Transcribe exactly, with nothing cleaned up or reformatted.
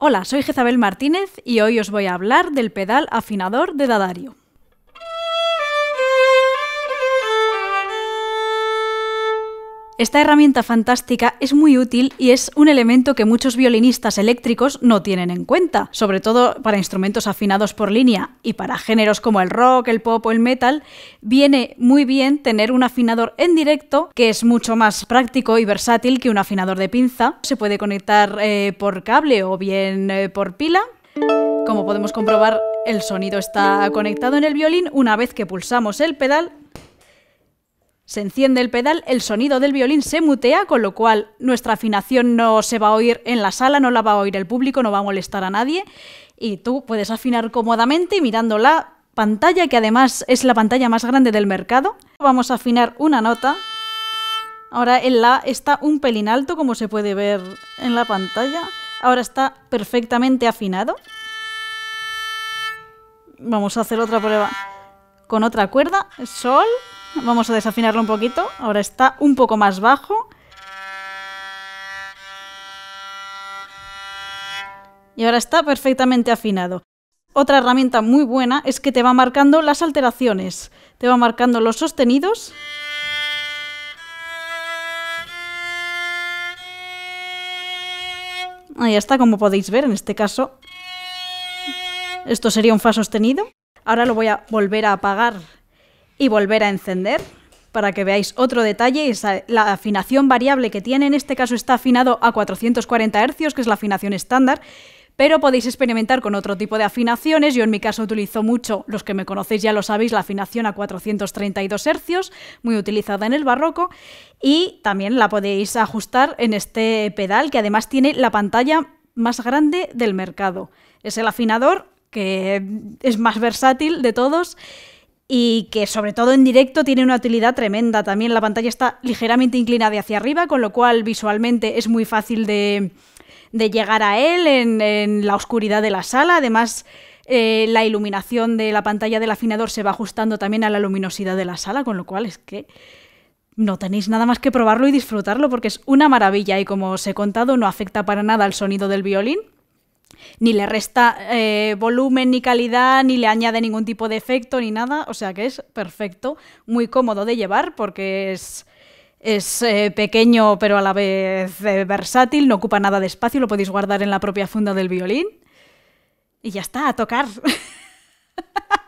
Hola, soy Jezabel Martínez y hoy os voy a hablar del pedal afinador de D'Addario. Esta herramienta fantástica es muy útil y es un elemento que muchos violinistas eléctricos no tienen en cuenta, sobre todo para instrumentos afinados por línea y para géneros como el rock, el pop o el metal. Viene muy bien tener un afinador en directo que es mucho más práctico y versátil que un afinador de pinza. Se puede conectar eh, por cable o bien eh, por pila. Como podemos comprobar, el sonido está conectado en el violín. Una vez que pulsamos el pedal, se enciende el pedal, el sonido del violín se mutea, con lo cual nuestra afinación no se va a oír en la sala, no la va a oír el público, no va a molestar a nadie y tú puedes afinar cómodamente mirando la pantalla, que además es la pantalla más grande del mercado. Vamos a afinar una nota. Ahora el La está un pelín alto, como se puede ver en la pantalla. Ahora está perfectamente afinado. Vamos a hacer otra prueba con otra cuerda, Sol. Vamos a desafinarlo un poquito. Ahora está un poco más bajo. Y ahora está perfectamente afinado. Otra herramienta muy buena es que te va marcando las alteraciones. Te va marcando los sostenidos. Ahí está, como podéis ver, en este caso esto sería un Fa sostenido. Ahora lo voy a volver a apagar y volver a encender para que veáis otro detalle. Es la afinación variable que tiene. En este caso está afinado a cuatrocientos cuarenta hercios, que es la afinación estándar, pero podéis experimentar con otro tipo de afinaciones. Yo en mi caso utilizo mucho, los que me conocéis ya lo sabéis, la afinación a cuatrocientos treinta y dos hercios, muy utilizada en el barroco, y también la podéis ajustar en este pedal, que además tiene la pantalla más grande del mercado. Es el afinador que es más versátil de todos y que sobre todo en directo tiene una utilidad tremenda. También la pantalla está ligeramente inclinada hacia arriba, con lo cual visualmente es muy fácil de, de llegar a él en, en la oscuridad de la sala. Además, eh, la iluminación de la pantalla del afinador se va ajustando también a la luminosidad de la sala, con lo cual es que no tenéis nada más que probarlo y disfrutarlo porque es una maravilla y, como os he contado, no afecta para nada al sonido del violín. Ni le resta eh, volumen ni calidad, ni le añade ningún tipo de efecto ni nada. O sea que es perfecto, muy cómodo de llevar porque es, es eh, pequeño pero a la vez eh, versátil, no ocupa nada de espacio, lo podéis guardar en la propia funda del violín. Y ya está, a tocar.